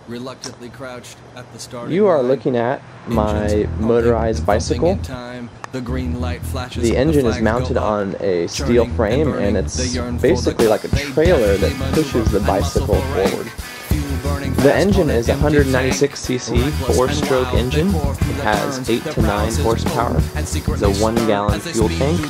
reluctantly crouched at the starting You are line. looking at my motorized bicycle. The engine is mounted on a steel frame, and it's basically like a trailer that pushes the bicycle forward. The engine is a 196cc 4-stroke engine. It has 8 to 9 horsepower. It's a 1-gallon fuel tank.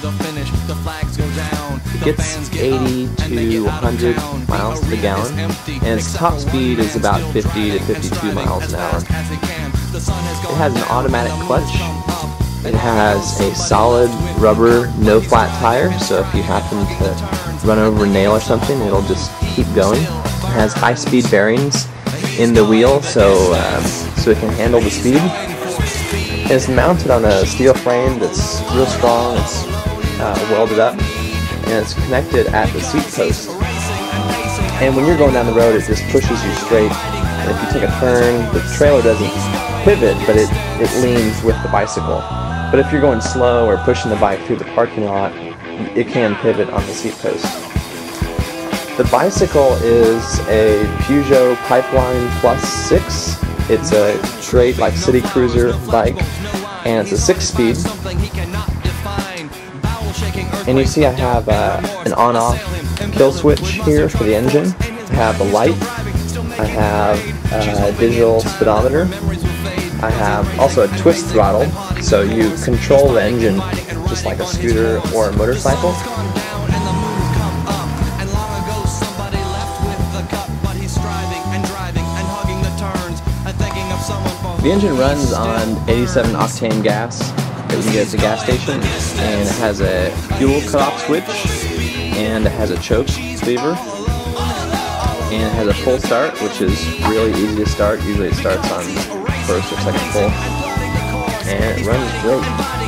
It gets 80 to 100 miles to the gallon, and its top speed is about 50 to 52 miles an hour. It has an automatic clutch. It has a solid rubber no-flat tire, so if you happen to run over a nail or something, it'll just keep going. It has high-speed bearings in the wheel, so it can handle the speed. It's mounted on a steel frame that's real strong. It's welded up, and it's connected at the seat post. And when you're going down the road, it just pushes you straight. And if you take a turn, the trailer doesn't pivot, but it leans with the bicycle. But if you're going slow or pushing the bike through the parking lot, it can pivot on the seat post. The bicycle is a Peugeot Pipeline Plus 6. It's a straight like city cruiser bike, and it's a 6-speed. And you see I have an on-off kill switch here for the engine. I have a light. I have a digital speedometer. I have also a twist throttle, so you control the engine just like a scooter or a motorcycle. The engine runs on 87 octane gas that you can get at the gas station, and it has a fuel cutoff switch, and it has a choke lever, and it has a full start, which is really easy to start. Usually it starts on first or second pull, and it runs great.